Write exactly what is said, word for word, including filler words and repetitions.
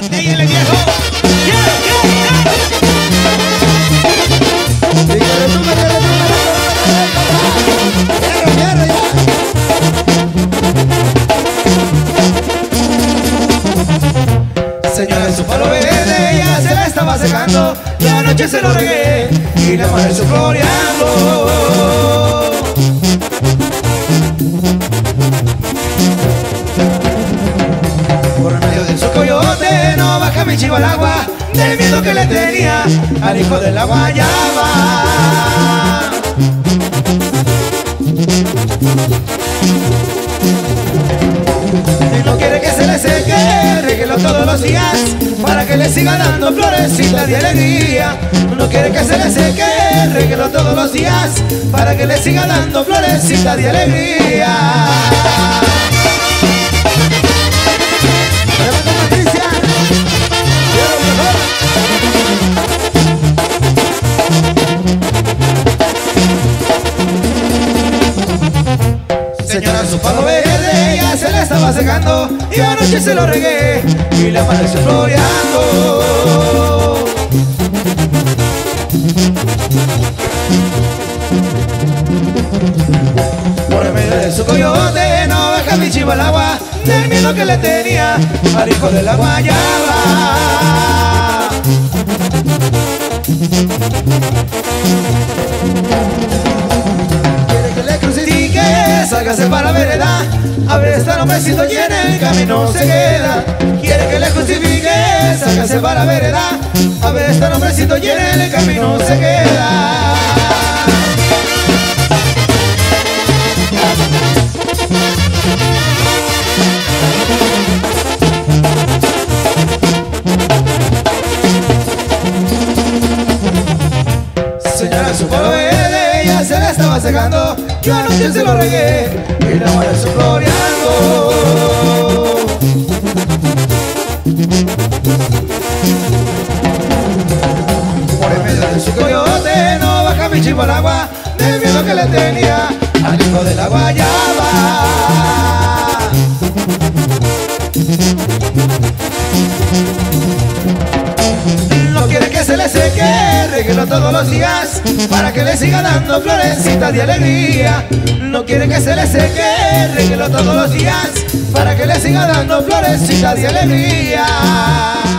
Dígale, viejo. Yeah, yeah, yeah. Dígale, tú, dígale, tú, dígale, hierro, hierro, ya. Señora, su palo verde ya se la estaba secando. La noche se lo regué y la amaneció floreando. Por medio de su coyote no baja mi chivo al agua, del miedo que le tenía al hijo de la guayaba. Y no quiere que se le seque, réguelo todos los días para que le siga dando florecitas de alegría. No quiere que se le seque, réguelo todos los días para que le siga dando florecitas de alegría. Señora, su palo verde ya se le estaba secando y anoche se lo regué y le amaneció floreando. Por medio de su coyote no baja mi chivo al agua, del miedo que le tenía al hijo de la guayaba. Sálgase para la vereda, a ver esta hombrecito y en el camino se queda. Quiere que le justifique, sálgase para la vereda, a ver esta hombrecito y en el camino se queda. Señora, su palo verde ya se le estaba secando, yo anoche se lo regué y la amaneció floreando. Por el medio de su coyote no baja mi chivo al agua, del miedo que le tenía al hijo de la guayaba. No quiere que se le seque, réguelo todos los días para que le siga dando florecitas de alegría. No quiere que se le seque, réguelo todos los días para que le siga dando florecitas de alegría.